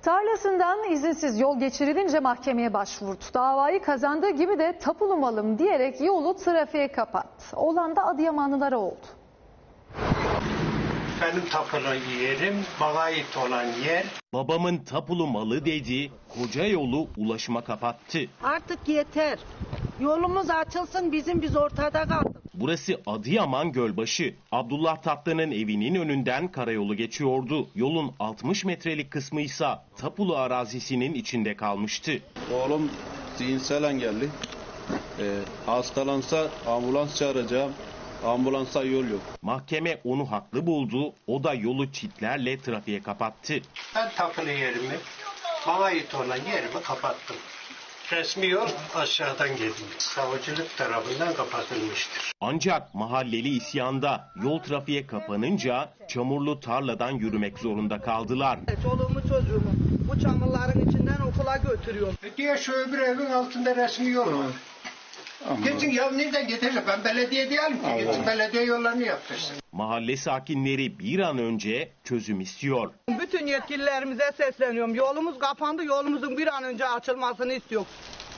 Tarlasından izinsiz yol geçirilince mahkemeye başvurdu. Davayı kazandığı gibi de tapulu malım diyerek yolu trafiğe kapattı. Olan da Adıyamanlılara oldu. Benim tapulu yerim, bana ait olan yer. Babamın tapulu malı dedi, koca yolu ulaşıma kapattı. Artık yeter. Yolumuz açılsın, biz ortada kaldık. Burası Adıyaman Gölbaşı. Abdullah Tatlı'nın evinin önünden karayolu geçiyordu. Yolun 60 metrelik kısmıysa tapulu arazisinin içinde kalmıştı. Oğlum zihinsel engelli. Hastalansa ambulans çağıracağım. Ambulansa yol yok. Mahkeme onu haklı buldu. O da yolu çitlerle trafiğe kapattı. Ben tapulu yerimi, bana ait olan yerimi kapattım. Resmi yol aşağıdan geliyor. Savcılık tarafından kapatılmıştır. Ancak mahalleli isyanda, yol trafiğe kapanınca çamurlu tarladan yürümek zorunda kaldılar. Çoluğumu çocuğumu bu çamurların içinden okula götürüyorum. Diye şu öbür evin altında resmi yol var. Geçin ya, nereden getirirse, ben belediye değilim ki. Geçin belediye yollarını yaptırsın. Mahalle sakinleri bir an önce çözüm istiyor. Bütün yetkililerimize sesleniyorum. Yolumuz kapandı, yolumuzun bir an önce açılmasını istiyorum.